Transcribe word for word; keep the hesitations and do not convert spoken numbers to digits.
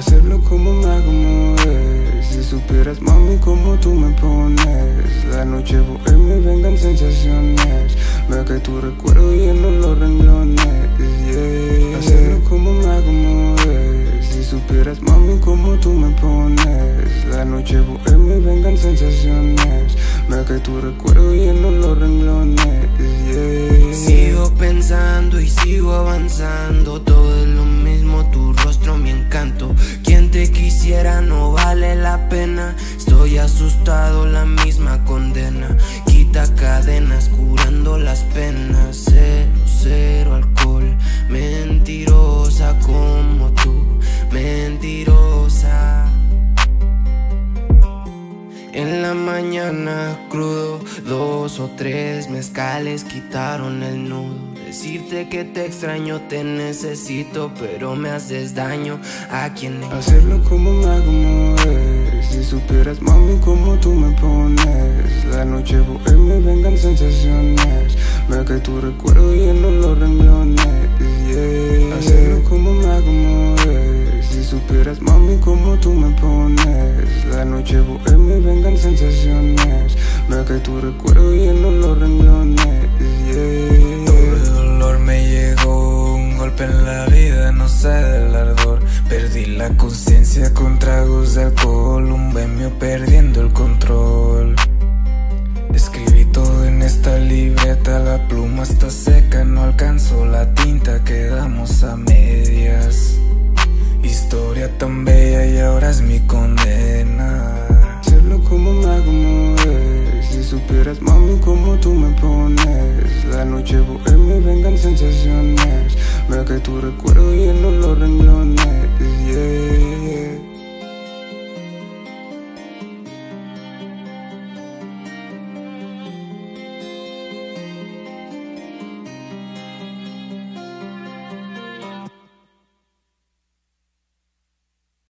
hacerlo como me hago mover. Si supieras, mami, como tú me pones. La noche bohemia y vengan sensaciones. Veo que tu recuerdo lleno los renglones, yeah. Hacerlo como me hago mover. Si supieras, mami, como tú me pones. La noche bohemia y vengan sensaciones. Veo que tu recuerdo lleno los renglones, yeah. Sigo pensando y sigo avanzando. Todo es lo mismo, tu rostro, mi encanto. Quien te quisiera no vale la pena. Estoy asustado, la misma condena. Quita cadenas, curando las penas. Cero, cero alcohol. Mentirosa como tú, mentirosa. En la mañana crudo, dos o tres mezcales quitaron el nudo. Decirte que te extraño, te necesito, pero me haces daño a quien es. Hacerlo como me hago mover. Si supieras, mami, como tú me pones. La noche bohemia y vengan sensaciones. Veo que tu recuerdo lleno los renglones, yeah. Hacerlo como me hago mover. Si supieras, mami, como tú me pones. La noche bohemia y vengan sensaciones. Veo que tu recuerdo lleno los renglones, yeah. Todo el dolor me llegó, un golpe en la vida, no sé del ardor. Perdí la conciencia con tragos de alcohol, un bohemio perdiendo el control. Escribí todo en esta libreta, la pluma está seca, no alcanzo la tinta, quedamos a medias. Historia tan bella y ahora es mi condena. Hacerlo como me hago mover. Si supieras, mami, como tú me pones. La noche bohemia y vengan sensaciones. Veo que tu recuerdo lleno los renglones, yeah.